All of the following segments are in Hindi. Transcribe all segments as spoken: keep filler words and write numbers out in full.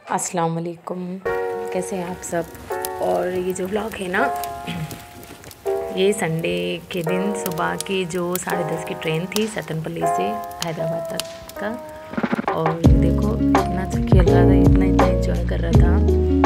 अस्सलाम वालेकुम, कैसे हैं आप सब। और ये जो व्लॉग है ना, ये संडे के दिन सुबह की जो साढ़े दस की ट्रेन थी सतनपल्ली से हैदराबाद तक का। और देखो इतना अच्छा खेल रहा था, इतना इतना एंजॉय कर रहा था।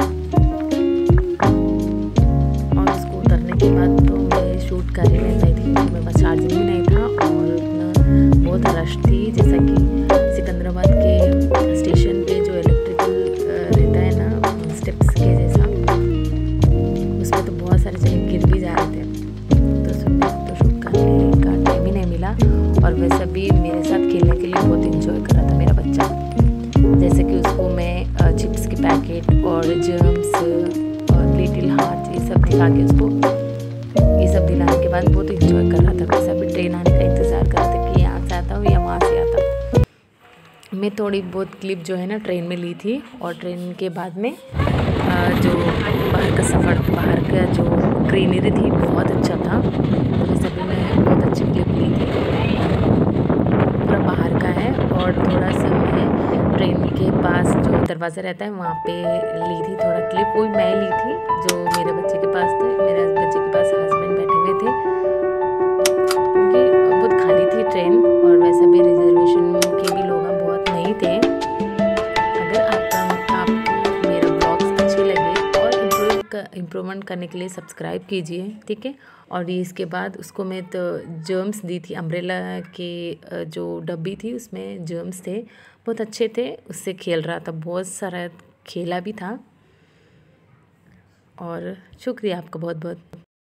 और उसको उतरने के बाद तो मैं शूट कर ही नहीं पाई थी, क्योंकि मेरे पास चार्जिंग भी नहीं था और इतना बहुत रश थी। जैसा कि सिकंदराबाद के स्टेशन पे जो इलेक्ट्रिकल रहता है ना स्टेप्स के जैसा, उसमें तो बहुत सारे जगह गिर भी जा रहे थे, तो उसमें तो शूट करने का टाइम ही नहीं मिला। और वैसे भी मेरे साथ खेलने के लिए बहुत इंजॉय कर रहा था मेरा बच्चा। जैसे कि उसको मैं चिप्स के पैकेट और जर्म्स और लिटिल हार्ट ये सब दिखा के उसको ये सब दिलाने के बाद बहुत इंजॉय कर रहा था। वैसा भी ट्रेन आने का इंतज़ार कर रहा था कि यहाँ से आता हूँ या वहाँ से आता हूँ। मैं थोड़ी बहुत क्लिप जो है ना ट्रेन में ली थी, और ट्रेन के बाद में जो बाहर का सफ़र, बाहर का जो ग्रीनरी थी बहुत अच्छा था। तो सभी में बहुत अच्छी क्लिप ली थी, पूरा बाहर का है। और थोड़ा सा मैं ट्रेन के पास जो दरवाज़ा रहता है वहाँ पे ली थी थोड़ा क्लिप, वो मैं ली थी जो मेरे बच्चे के पास थे। मेरे बच्चे के पास हस्बैंड बैठे हुए थे, क्योंकि बहुत खाली थी ट्रेन और वैसा भी रिजर्वेशन के भी लोग बहुत नहीं थे। अगर आप आपको मेरा ब्लॉग्स अच्छे लगे और इम्प्रूव इम्प्रूवमेंट करने के लिए सब्सक्राइब कीजिए, ठीक है। और ये इसके बाद उसको मैं तो जर्म्स दी थी, अम्ब्रेला के जो डब्बी थी उसमें जर्म्स थे, बहुत अच्छे थे। उससे खेल रहा था, बहुत सारा खेला भी था। और शुक्रिया आपका बहुत बहुत।